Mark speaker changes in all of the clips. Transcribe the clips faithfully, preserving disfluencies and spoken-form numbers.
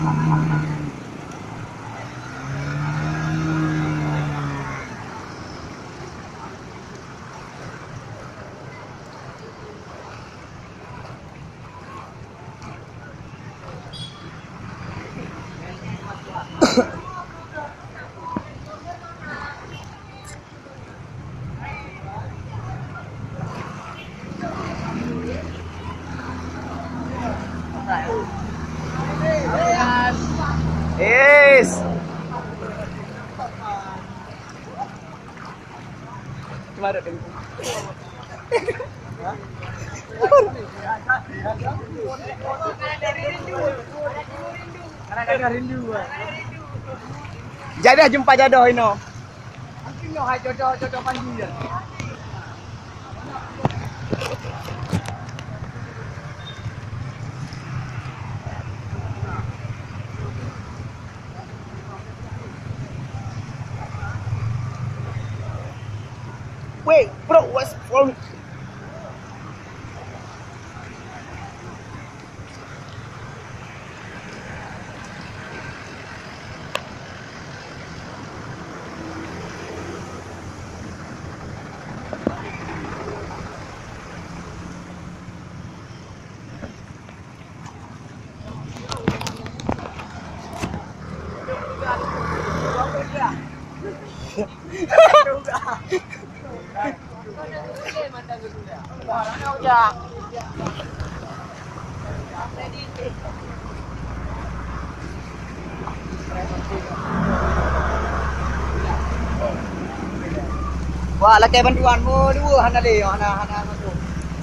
Speaker 1: Yes. Cuma ada dengkul. Karena rindu. Jadi jumpa jodoh ini. Mungkin no hai jodoh jodoh panji ya. Wait, bro, what's wrong? Wah, laki bantuanmu dulu, hana deh, hana hana masuk.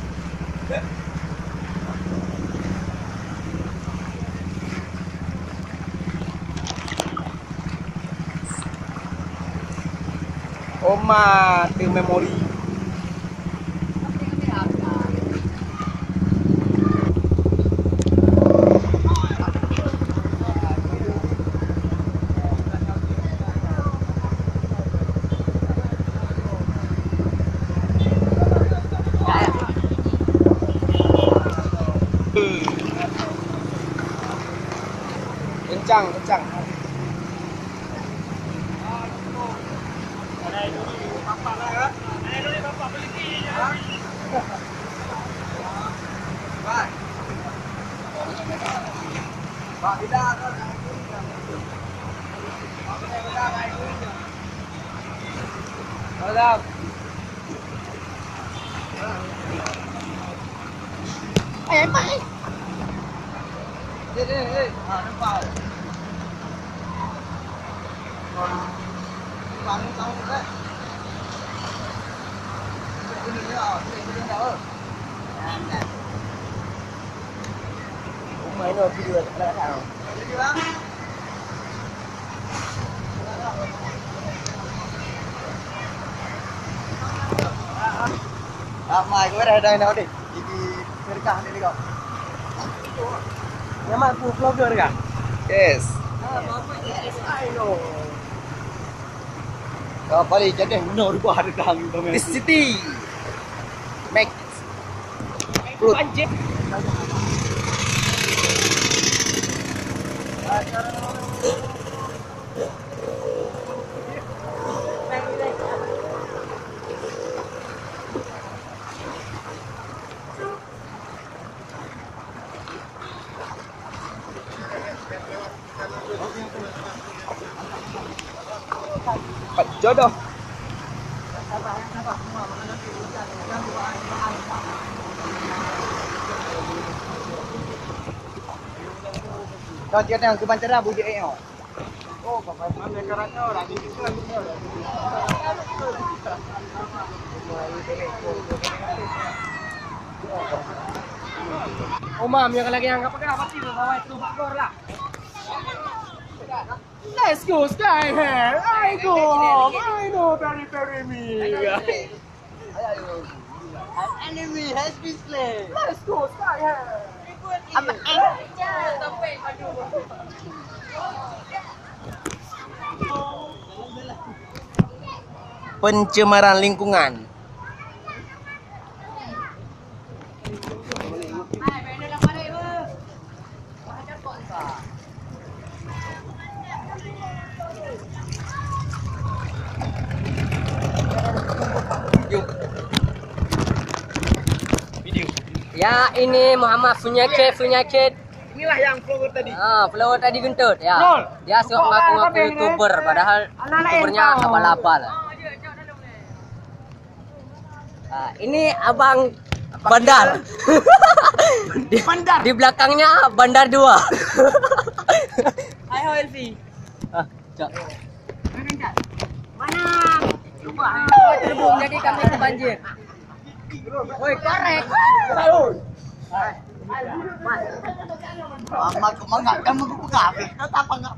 Speaker 1: Oma, tu memori. Kencang, kencang. Pak, tidak kan? Madam. Eh, Pak. Đây đây đây, à nó vào. Còn vào nó xong rồi đấy. Cái gì nữa, cái gì nữa đâu. Cũng mấy rồi thì được đã nào. Đi đi bác. À, mày có đây đây nào đi. Đi đi mereka ini kok. Memang full vlogger kan? Yes. Ah, bapak yes, I know. Kau paling jadi no rupa ada tang tu men. City. Make. Fruit. Anjir. Jodoh. Kau tiada yang kebancara budi ayo. Oh, bapak mana kerana orang ini kan. Oh, mam, yang lagi yang apa ke apa sih bawa itu bakor lah. Let's go Sky Hair. I go home. I know very very me.
Speaker 2: An enemy has been slain.
Speaker 1: Let's go Sky Hair.
Speaker 2: I'm an angel.
Speaker 1: Pencemaran lingkungan.
Speaker 3: Ya, ini Muhammad penyakit penyakit.
Speaker 1: Inilah yang flower tadi.
Speaker 3: Ah, flower tadi gentut ya.
Speaker 1: Nol.
Speaker 3: Dia suka ngaku-ngaku YouTuber padahal YouTubernya abal-abal. Ah, ini Abang Bandar. di,
Speaker 1: Bandar.
Speaker 3: Di belakangnya Bandar dua.
Speaker 2: Ayo Elvi.
Speaker 3: Ah, cok.
Speaker 2: Mana?
Speaker 3: Lupa. Terbung jadi kami kebanjir. Woi, korek.
Speaker 1: Mama kemana kamu ke kafe? Kenapa enggak?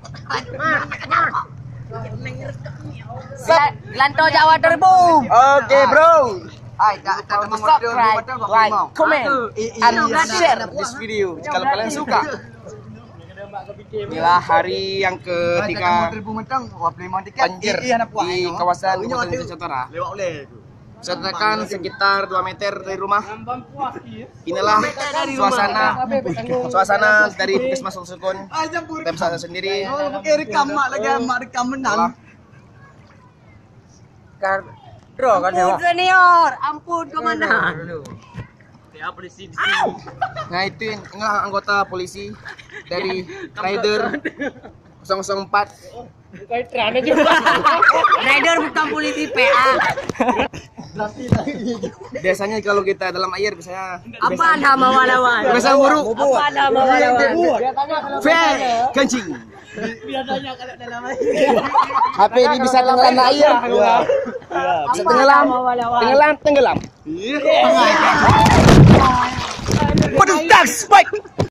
Speaker 3: Gelanto Jawa terbung.
Speaker 1: Oke, bro.
Speaker 4: Hai, tak tak mau
Speaker 3: Subscribe, like, comment,
Speaker 1: And share this video kalau kalian suka. Inilah hari yang ketiga banjir di kawasan Kabupaten Nusantara. Sertakan sekitar dua meter dari rumah. Inilah suasana suasana dari Puskesmas Sukun. Tem saya sendiri.
Speaker 4: rekam mak lagi mak rekam menang.
Speaker 3: Ampun senior, ampun komandan.
Speaker 1: Nah itu inilah anggota polisi dari Rider nol nol empat.
Speaker 3: Rider bukan polisi P A.
Speaker 1: Biasanya kalau kita dalam air biasanya
Speaker 3: Apa nama walawan?
Speaker 1: biasa buruk.
Speaker 3: Apa nama walawan?
Speaker 1: V kencing. H P ini bisa tenggelam air. Bisa tenggelam, tenggelam, tenggelam.